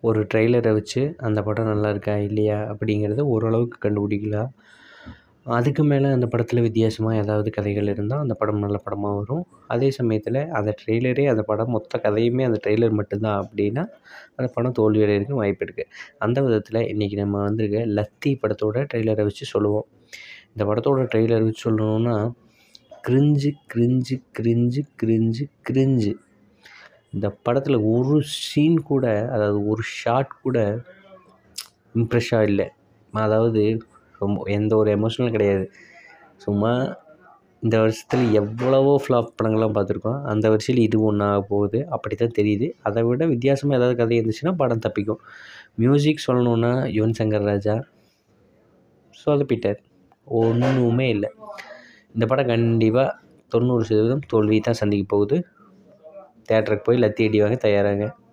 ஒரு ட்ரெய்லரை வச்சு அந்த படம் நல்லா இருக்கா இல்லையா அப்படிங்கிறத ஓரளவுக்கு கண்டுபிடிக்கலாம். அதுக்கு மேலே அந்த படத்தில் வித்தியாசமாக ஏதாவது கதைகள் இருந்தால் அந்த படம் நல்ல படமாக வரும். அதே சமயத்தில் அந்த ட்ரெய்லரே அந்த படம் மொத்த கதையுமே அந்த ட்ரெய்லர் மட்டும்தான் அப்படின்னா அந்த படம் தோல்வியடைகிறதுக்கு வாய்ப்பு இருக்குது. அந்த விதத்தில் இன்றைக்கி நம்ம வந்திருக்க லத்தி படத்தோட ட்ரெய்லரை வச்சு சொல்லுவோம். இந்த படத்தோட ட்ரெய்லர் வச்சு சொல்லணுன்னா cringe cringe cringe cringe cringe. இந்த படத்தில் ஒரு சீன் கூட, அதாவது ஒரு ஷாட் கூட இம்ப்ரெஷ்ஷாக இல்லை. அதாவது ரொம்ப எந்த ஒரு எமோஷனலும் கிடையாது. சும்மா இந்த வருஷத்தில் எவ்வளவோ ஃப்ளாப் படங்கள்லாம் பார்த்துருக்கோம். அந்த வரிசையில் இது ஒன்றா போகுது அப்படி தான் தெரியுது. அதை விட வித்தியாசமாக ஏதாவது கதை இருந்துச்சுன்னா படம் தப்பிக்கும். மியூசிக் சொல்லணுன்னா யுவன் சங்கர் ராஜா சொதப்பிட்டார். ஒன்றுமே இல்லை. இந்த படம் கண்டிப்பாக 90% தோல்வி தான் சந்திக்க போகுது. தேட்டருக்கு போய் லத்தி அடி வாங்க தயாராங்க.